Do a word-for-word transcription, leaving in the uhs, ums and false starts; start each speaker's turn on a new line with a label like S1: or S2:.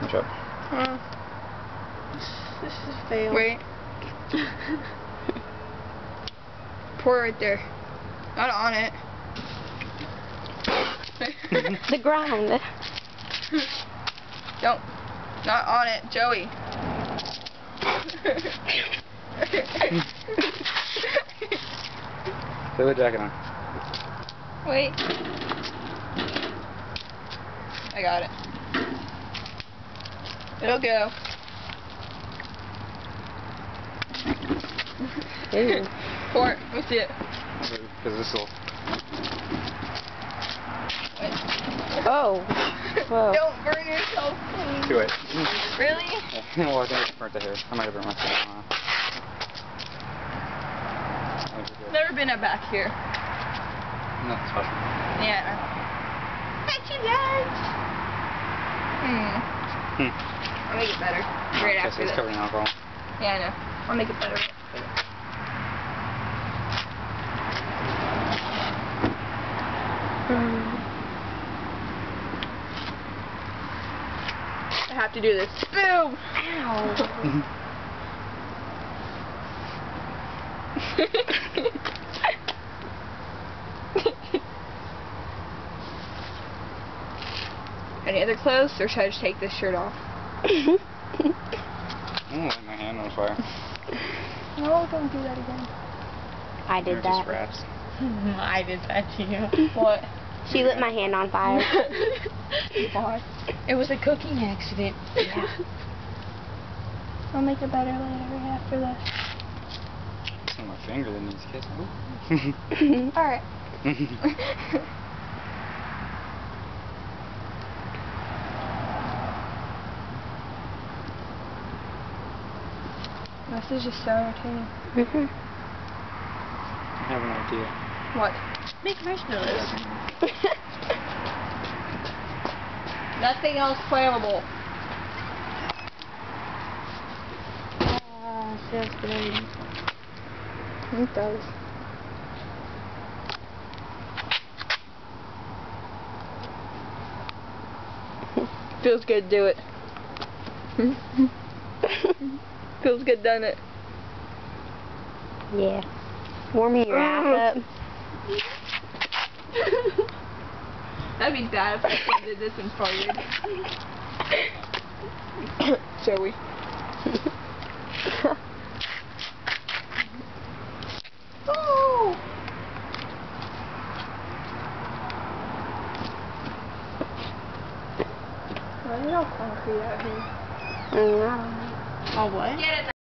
S1: Watch out.
S2: Uh, this is a fail. Wait. Pour it right there. Not on it.
S3: The ground.
S2: Don't. Not on it, Joey.
S1: Put the jacket on.
S2: Wait. I got it. It'll go.
S3: Ew.
S2: Pour it. Let me see it.
S1: Because this will.
S3: Oh. Whoa.
S2: Don't burn yourself, please.
S1: Do it.
S2: Really?
S1: Yeah. Well, I think it's burnt to here. I might have burned myself.
S2: Never been up back here.
S1: Nothing special.
S2: Yeah. Bet you guys. Hmm.
S1: Hmm.
S2: I'll make it better. Right
S1: Okay,
S2: after
S1: so it's
S2: this.
S1: covered in alcohol.
S2: Yeah, I know. I'll make it better.
S3: Um.
S2: I have to do this. Boom!
S3: Ow.
S2: Any other clothes, or should I just take this shirt off?
S1: I'm gonna light my hand on fire.
S2: No, don't do that again.
S3: I did
S1: They're
S3: that.
S1: just rats.
S2: I did that to you. What?
S3: She lit my hand on fire.
S2: Why? It was a cooking accident.
S3: Yeah.
S2: I'll make it better later after this.
S1: It's on my finger that needs kissing.
S2: Alright. This is just so entertaining.
S3: Mhm.
S1: I have an idea.
S2: What? Make marshmallows. Nothing else flammable.
S3: Ah, feels good.
S2: It does. Feels good, do it. Feels good, doesn't it?
S3: Yeah. Warming your ass up.
S2: That'd be bad if I did this and farted. Joey. Oh! Why is it all concrete out here?
S3: Mm, I don't know.
S2: Oh, what? Get it